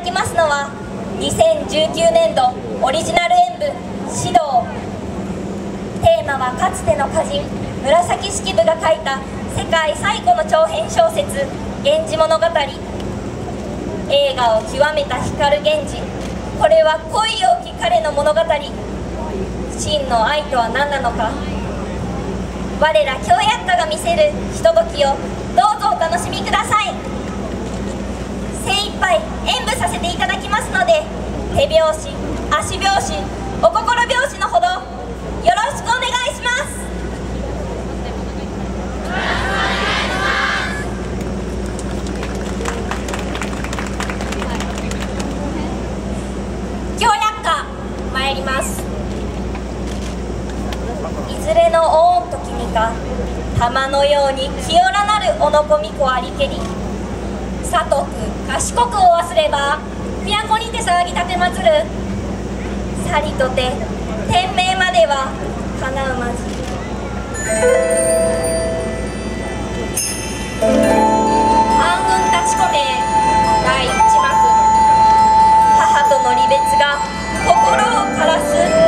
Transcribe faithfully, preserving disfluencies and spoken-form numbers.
きますのはにせんじゅうきゅうねんどオリジナル演舞「指導」。テーマはかつての歌人紫式部が書いた世界最古の長編小説「源氏物語」。映画を極めた光源氏、これは恋多き彼の物語。真の愛とは何なのか、我ら京薬家が見せるひとときをどうぞお楽しみください。精一杯演舞させていただきますので、手拍子、足拍子、お心拍子のほどよろしくお願いします。京薬家参ります。いずれの御恩と君か、玉のように清らなるおのこみこありけり。里く賢くお忘れば、都にて騒ぎ立てまつる。さりとて天命まではかなうまじ。暗雲立ち込め第一幕。母との離別が心を枯らす